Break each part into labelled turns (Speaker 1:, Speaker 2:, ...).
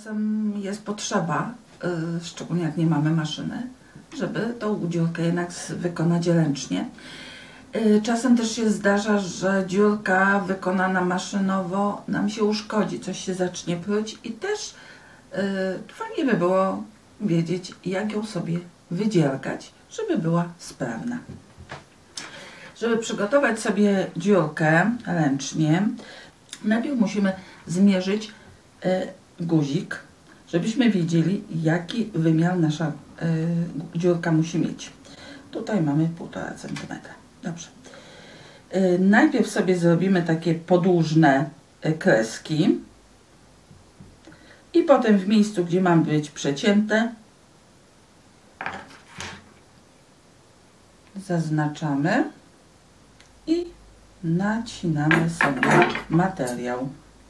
Speaker 1: czasem jest potrzeba, szczególnie jak nie mamy maszyny, żeby tą dziurkę jednak wykonać ręcznie. Czasem też się zdarza, że dziurka wykonana maszynowo nam się uszkodzi, coś się zacznie pruć i też fajnie by było wiedzieć, jak ją sobie wydziergać, żeby była sprawna. Żeby przygotować sobie dziurkę ręcznie, najpierw musimy zmierzyć guzik, żebyśmy wiedzieli, jaki wymiar nasza dziurka musi mieć. Tutaj mamy 1,5 cm. Dobrze. Najpierw sobie zrobimy takie podłużne kreski i potem w miejscu, gdzie ma być przecięte, zaznaczamy i nacinamy sobie materiał.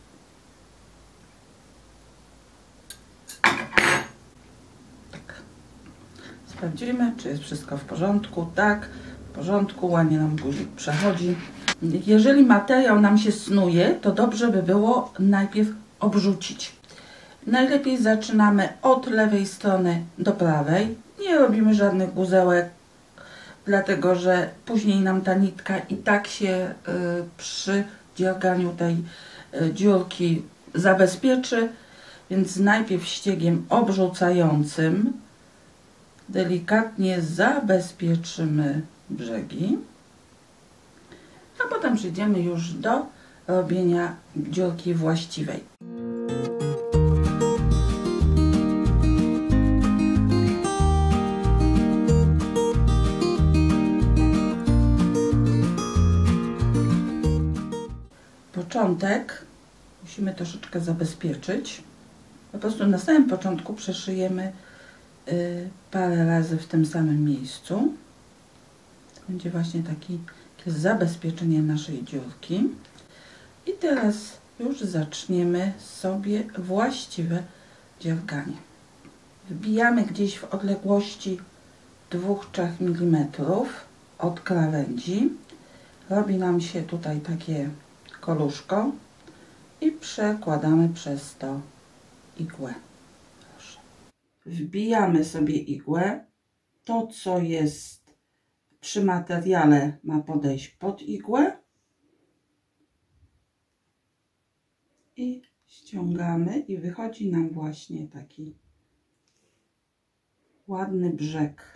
Speaker 1: Tak. Sprawdzimy, czy jest wszystko w porządku. Tak, w porządku, ładnie nam guzik przechodzi. Jeżeli materiał nam się snuje, to dobrze by było najpierw obrzucić. Najlepiej zaczynamy od lewej strony do prawej. Nie robimy żadnych guzełek, dlatego że później nam ta nitka i tak się przy dzierganiu tej dziurki zabezpieczy, więc najpierw ściegiem obrzucającym delikatnie zabezpieczymy brzegi, a potem przejdziemy już do robienia dziurki właściwej. Początek musimy troszeczkę zabezpieczyć. Po prostu na samym początku przeszyjemy parę razy w tym samym miejscu. To będzie właśnie takie zabezpieczenie naszej dziurki. I teraz już zaczniemy sobie właściwe dzierganie. Wbijamy gdzieś w odległości 2-3 mm od krawędzi. Robi nam się tutaj takie koluszko i przekładamy przez to igłę. Proszę. Wbijamy sobie igłę. To, co jest przy materiale, ma podejść pod igłę i ściągamy i wychodzi nam właśnie taki ładny brzeg.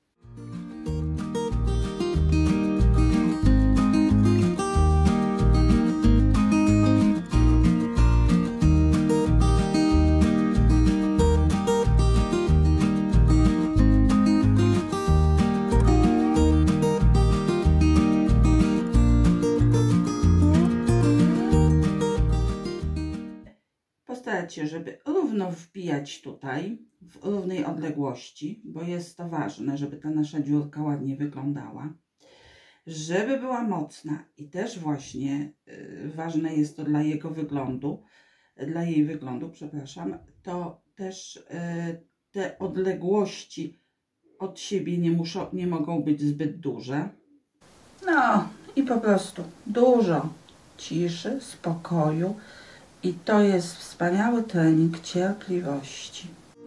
Speaker 1: Postarać się, żeby równo wbijać tutaj, w równej odległości, bo jest to ważne, żeby ta nasza dziurka ładnie wyglądała. Żeby była mocna i też właśnie ważne jest to dla jej wyglądu, przepraszam, to też te odległości od siebie nie mogą być zbyt duże. No i po prostu dużo ciszy, spokoju. I to jest wspaniały trening cierpliwości.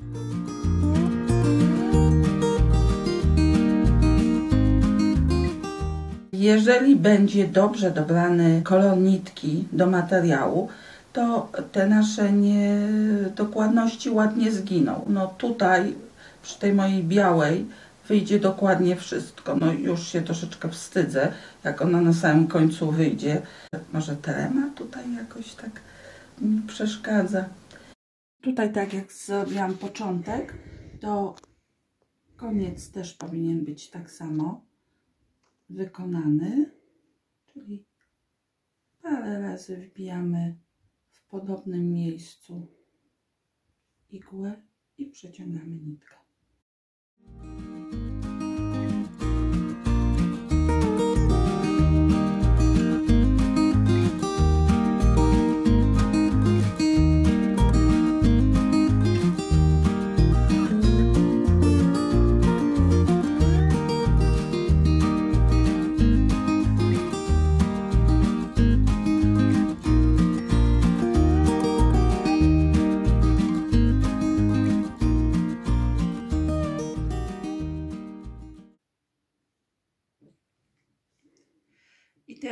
Speaker 1: Jeżeli będzie dobrze dobrany kolor nitki do materiału, to te nasze niedokładności ładnie zginą. No tutaj przy tej mojej białej wyjdzie dokładnie wszystko. No już się troszeczkę wstydzę, jak ona na samym końcu wyjdzie. Może trema tutaj jakoś tak mi przeszkadza. Tutaj tak jak zrobiłam początek, to koniec też powinien być tak samo wykonany, czyli parę razy wbijamy w podobnym miejscu igłę i przeciągamy nitkę.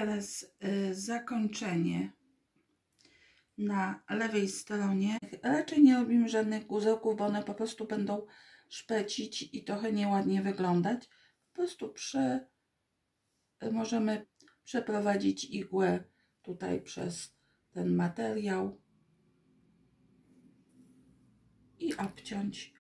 Speaker 1: teraz zakończenie na lewej stronie. Raczej nie robimy żadnych guzełków, bo one po prostu będą szpecić i trochę nieładnie wyglądać. Po prostu możemy przeprowadzić igłę tutaj przez ten materiał i obciąć.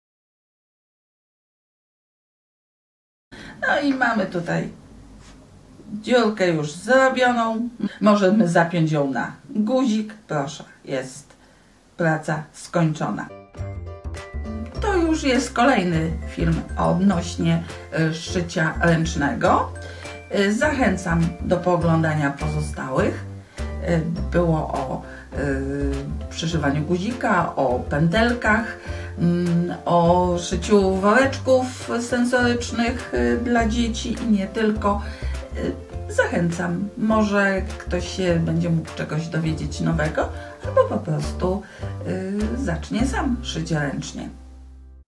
Speaker 1: No i mamy tutaj dziurkę już zrobioną. Możemy zapiąć ją na guzik. Proszę, jest praca skończona. To już jest kolejny film odnośnie szycia ręcznego. Zachęcam do pooglądania pozostałych. Było o przyszywaniu guzika, o pętelkach, o szyciu woreczków sensorycznych dla dzieci i nie tylko. Zachęcam, może ktoś się będzie mógł czegoś dowiedzieć nowego, albo po prostu zacznie sam szyć ręcznie.